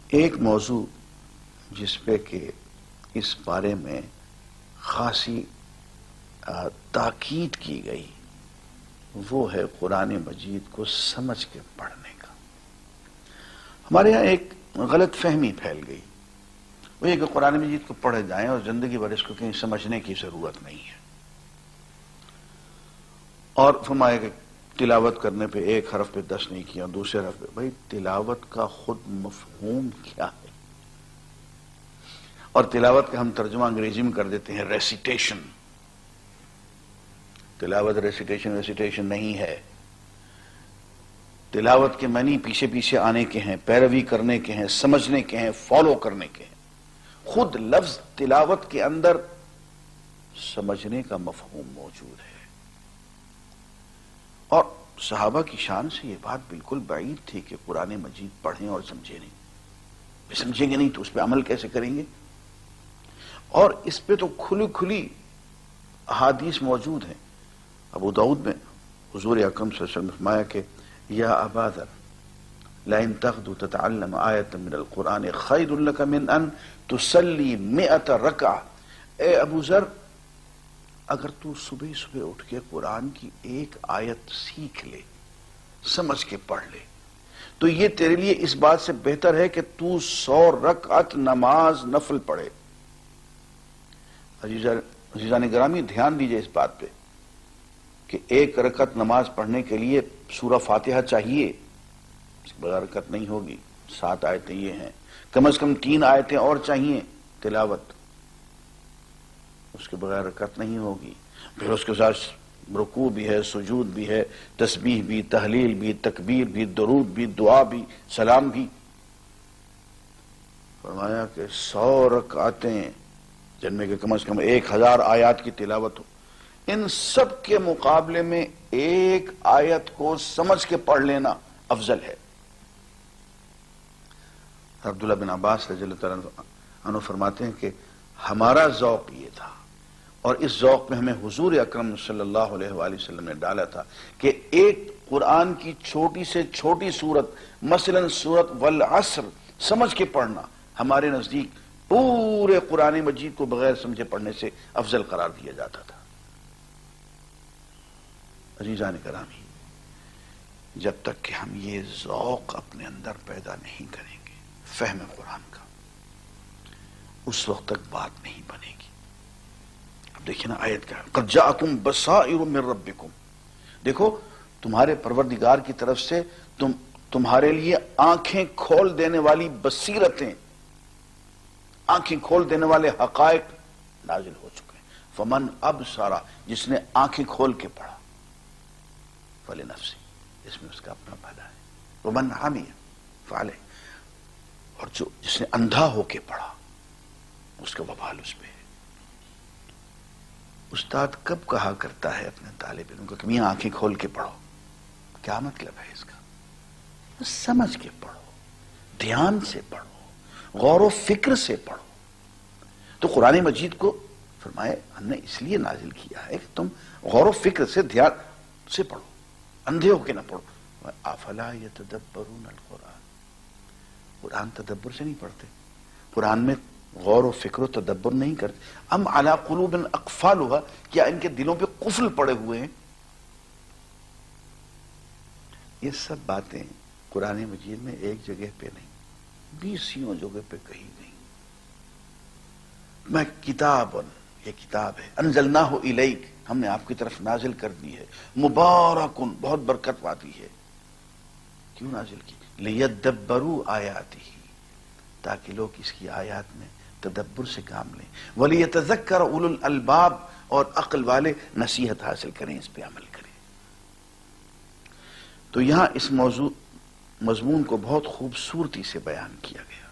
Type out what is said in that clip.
ایک موضوع جس پہ کہ اس بارے میں خاصی تاکید کی گئی وہ ہے قرآن مجید کو سمجھ کے پڑھنے کا۔ ہمارے یہاں ایک غلط فہمی پھیل گئی، وہ یہ کہ قرآن مجید کو پڑھے جائیں اور زندگی بھر اس کو کہیں سمجھنے کی ضرورت نہیں ہے، اور فرمایا کہ تلاوت کرنے پہ ایک حرف پہ 10 نہیں کیا، دوسرے حرف پہ۔ بھائی تلاوت کا خود مفہوم کیا ہے؟ اور تلاوت کا ہم ترجمہ انگریزی میں کر دیتے ہیں ریسیٹیشن۔ تلاوت ریسیٹیشن نہیں ہے۔ تلاوت کے معنی پیچھے پیچھے آنے کے ہیں، پیروی کرنے کے ہیں، سمجھنے کے ہیں، فالو کرنے کے ہیں۔ خود لفظ تلاوت کے اندر سمجھنے کا مفہوم موجود ہے، اور صحابہ کی شان سے یہ بات بالکل بعید تھی کہ قرآن مجید پڑھیں اور سمجھیں نہیں۔ سمجھیں گے نہیں تو اس پہ عمل کیسے کریں گے؟ اور اس پہ تو کھلی کھلی احادیث موجود ہیں۔ ابو داؤد میں حضور اکرم صلی اللہ علیہ وسلم نے فرمایا کہ یا ابا ذر لئن تغدو تتعلم آیۃ من القرآن خیر لک من ان تصلی 100 رکعہ۔ اے ابو ذر، اگر تو صبح صبح اٹھ کے قرآن کی ایک آیت سیکھ لے، سمجھ کے پڑھ لے، تو یہ تیرے لیے اس بات سے بہتر ہے کہ تو 100 رکعت نماز نفل پڑھے۔ عزیزان گرامی، دھیان دیجئے اس بات پہ کہ ایک رکعت نماز پڑھنے کے لیے سورہ فاتحہ چاہیے، اس کے بغیر رکعت نہیں ہوگی۔ 7 آیتیں یہ ہیں، کم از کم 3 آیتیں اور چاہیے تلاوت، اس کے بغیر رکعت نہیں ہوگی۔ پھر اس کے ساتھ رکوع بھی ہے، سجود بھی ہے، تسبیح بھی، تحلیل بھی، تکبیر بھی، درود بھی، دعا بھی، سلام بھی۔ فرمایا کہ 100 رکعتیں جن میں کہ کم از کم 1000 آیات کی تلاوت ہو، ان سب کے مقابلے میں ایک آیت کو سمجھ کے پڑھ لینا افضل ہے۔ عبداللہ بن عباس رضی اللہ تعالیٰ عنہ فرماتے ہیں کہ ہمارا ذوق یہ تھا، اور اس ذوق میں ہمیں حضور اکرم صلی اللہ علیہ وآلہ وسلم نے ڈالا تھا کہ ایک قرآن کی چھوٹی سے چھوٹی سورت، مثلا سورت والعصر سمجھ کے پڑھنا ہمارے نزدیک پورے قرآن مجید کو بغیر سمجھے پڑھنے سے افضل قرار دیا جاتا تھا۔ عزیزان گرامی، جب تک کہ ہم یہ ذوق اپنے اندر پیدا نہیں کریں گے فہم قرآن کا، اس وقت تک بات نہیں بنے گی۔ اب دیکھیں نا آیت کیا ہے، قد جاءکم بصائر من ربکم۔ دیکھو، تمہارے پروردگار کی طرف سے تمہارے لیے آنکھیں کھول دینے والی بصیرتیں، آنکھیں کھول دینے والے حقائق نازل ہو چکے ہیں۔ فمن ابصر، جس نے آنکھیں کھول کے پڑھا، فلنفسی، اس میں اس کا اپنا بھلا ہے۔ ومن عمی فعلیہ، اور جس نے اندھا ہو کے پڑھا، اس کا وبال اس پہ ہے۔ استاد کب کہا کرتا ہے اپنے طالب علم کو کہ میاں آنکھیں کھول کے پڑھو؟ کیا مطلب ہے اس کا؟ سمجھ کے پڑھو، دھیان سے پڑھو، غور و فکر سے پڑھو۔ تو قرآن مجید کو فرمائے ہم نے اس لیے نازل کیا ہے کہ تم غور و فکر سے، دھیان سے پڑھو، اندھے ہو کے نہ پڑھو۔ افلا یتدبرون القرآن، قرآن تدبر سے نہیں پڑھتے، قرآن میں غور و فکر و تدبر نہیں کرتے۔ ام علی قلوب اقفالها، کیا ان کے دلوں پہ قفل پڑے ہوئے ہیں؟ یہ سب باتیں قرآن مجید میں ایک جگہ پہ نہیں، 20 جگہ پہ کہی گئی۔ میں کتاب، یہ کتاب ہے، انزلناہ الیک، ہم نے آپ کی طرف نازل کر دی ہے، مبارکن، بہت برکت والی ہے۔ کیوں نازل کی؟ لیدبروا آیاتہ، تاکہ لوگ اس کی آیات میں تدبر سے کام لیں، ولیتذکر اولو الالباب، اور عقل والے نصیحت حاصل کریں، اس پہ عمل کریں۔ تو یہاں اس مضمون کو بہت خوبصورتی سے بیان کیا گیا۔